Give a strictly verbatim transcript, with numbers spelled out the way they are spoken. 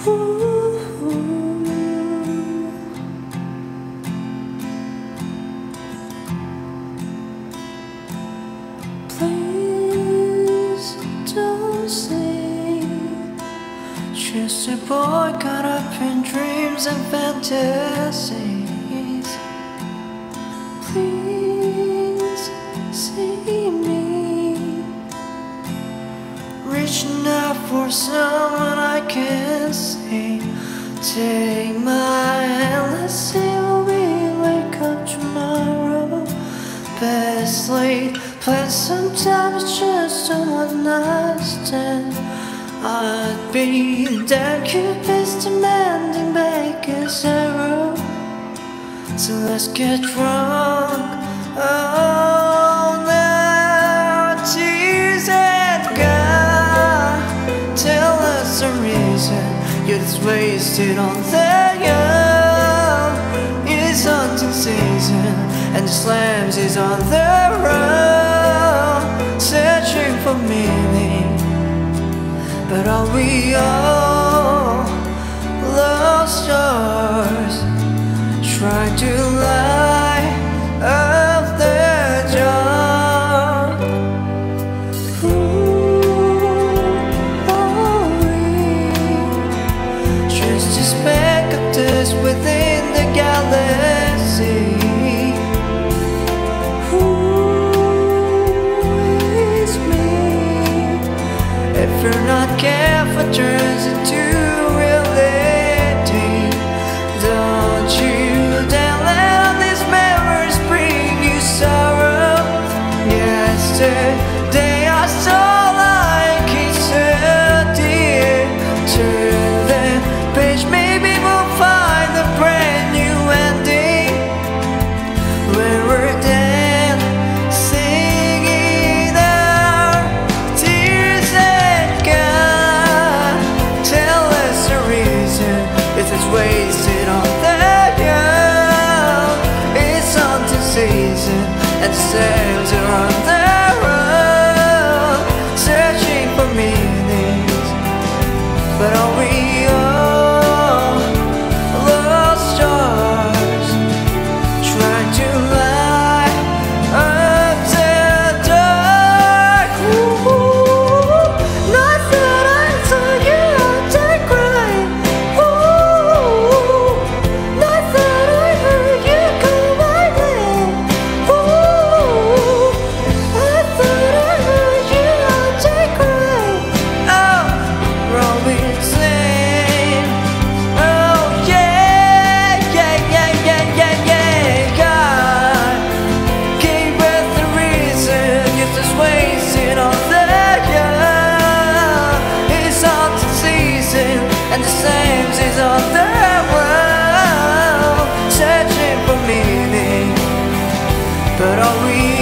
Please don't say just a boy caught up in dreams and fantasies. Please see me reaching out for someone I can see. Take my hand, let's see when we wake up tomorrow. Best laid plans, sometimes just a one night stand. I'd be damn Cupid's demanding baker's arrow. So let's get drunk all night. Tears and God, tell us the reason you're just wasted on the young. It's hunting season and the slams is on the run, searching for meaning. But are we all lost stars trying to light up the dark? Who are we? Just a speck of dust within the galaxy. Who is me? If you're not careful, turns into reality. Don't you dare let these memories bring you sorrow. Yesterday I saw like eternity. Turn the page, maybe we'll find a brand new ending where we're dead, singing our tears and God, tell us the reason if it's wasted on the young. It's hunting season and the sails are on the run, searching for meanings. But are we all lost stars trying to light up the dark? Ooh, not that I saw you out there crying. Ooh, not that I heard you call my name. Ooh, I thought I heard you out there crying. Oh, Rolling Stone. Oh yeah, yeah, yeah, yeah, yeah, yeah. God gave us the reason you're just wasting on the young. It's hunting season and the same is on the world, searching for meaning. But are we